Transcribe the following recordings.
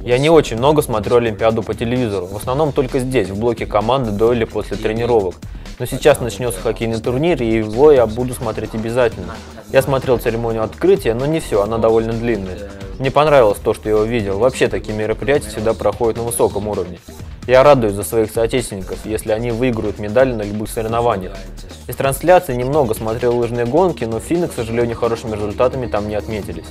Я не очень много смотрю Олимпиаду по телевизору, в основном только здесь, в блоке команды до или после тренировок. Но сейчас начнется хоккейный турнир, и его я буду смотреть обязательно. Я смотрел церемонию открытия, но не все, она довольно длинная. Мне понравилось то, что я увидел. Вообще такие мероприятия всегда проходят на высоком уровне. Я радуюсь за своих соотечественников, если они выиграют медали на любых соревнованиях. Из трансляции немного смотрел лыжные гонки, но финны, к сожалению, хорошими результатами там не отметились.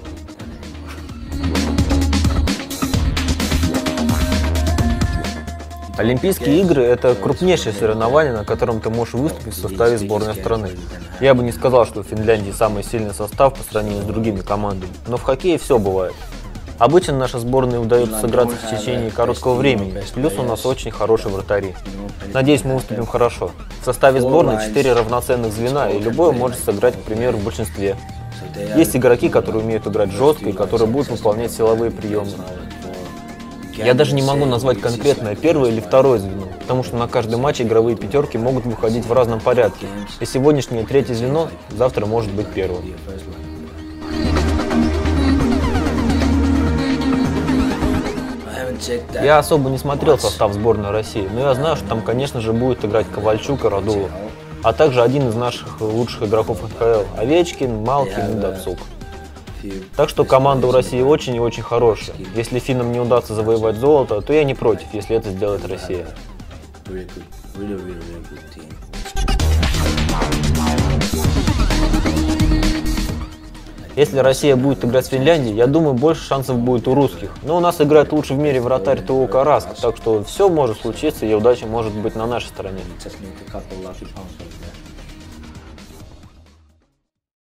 Олимпийские игры – это крупнейшее соревнование, на котором ты можешь выступить в составе сборной страны. Я бы не сказал, что в Финляндии самый сильный состав по сравнению с другими командами, но в хоккее все бывает. Обычно нашей сборной удается сыграться в течение короткого времени, плюс у нас очень хорошие вратари. Надеюсь, мы выступим хорошо. В составе сборной 4 равноценных звена, и любой может сыграть, к примеру, в большинстве. Есть игроки, которые умеют играть жестко и которые будут выполнять силовые приемы. Я даже не могу назвать конкретное первое или второе звено, потому что на каждый матч игровые пятерки могут выходить в разном порядке, и сегодняшнее третье звено завтра может быть первым. Я особо не смотрел состав сборной России, но я знаю, что там, конечно же, будет играть Ковальчук и Радулов, а также один из наших лучших игроков НХЛ – Овечкин, Малкин и Дацук. Так что команда у России очень и очень хорошая. Если финнам не удастся завоевать золото, то я не против, если это сделает Россия. Если Россия будет играть с Финляндией, я думаю, больше шансов будет у русских. Но у нас играет лучший в мире вратарь ТО Караск, так что все может случиться и удача может быть на нашей стороне.